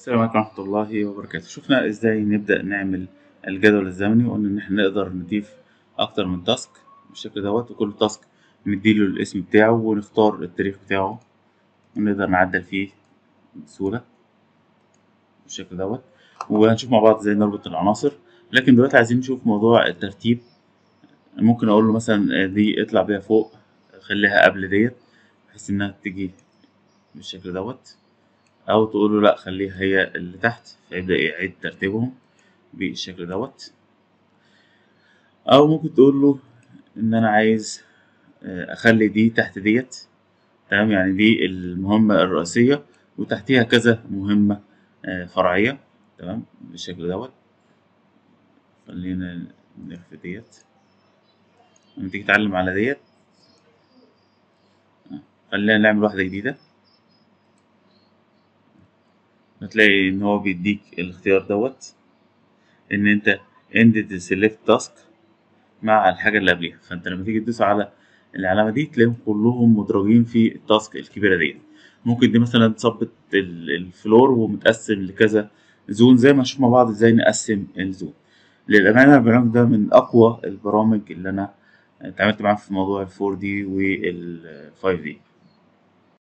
السلام عليكم ورحمة الله وبركاته. شفنا ازاي نبدأ نعمل الجدول الزمني، وقلنا ان احنا نقدر نضيف اكتر من تاسك بالشكل دوت، وكل تاسك نديله الاسم بتاعه ونختار التاريخ بتاعه ونقدر نعدل فيه بسهولة بالشكل دوت. وهنشوف مع بعض ازاي نربط العناصر. لكن دلوقتي عايزين نشوف موضوع الترتيب. ممكن اقول له مثلا دي اطلع بيها فوق، خليها قبل ديت بحيث انها تيجي بالشكل دوت، او تقول له لا خليها هي اللي تحت فيبدأ يعيد ترتيبهم بالشكل دوت. او ممكن تقول له ان انا عايز اخلي دي تحت ديت. تمام، يعني دي المهمة الرئيسية وتحتيها كذا مهمة فرعية. تمام بالشكل دوت. خلينا نخفي ديت. لما تيجي تتعلم على ديت خلينا نعمل واحدة جديدة. هتلاقي ان هو بيديك الاختيار دوت، ان انت end the select task مع الحاجة اللي قبليها. فانت لما تيجي تدوس على العلامة دي تلاقيهم كلهم مدرجين في التاسك الكبيرة دي. ممكن دي مثلا تظبط الفلور ومتقسم لكذا زون، زي ما نشوف مع بعض ازاي نقسم الزون. للأمانة البرنامج ده من أقوى البرامج اللي أنا اتعاملت معاه في موضوع الفور دي والفايف دي.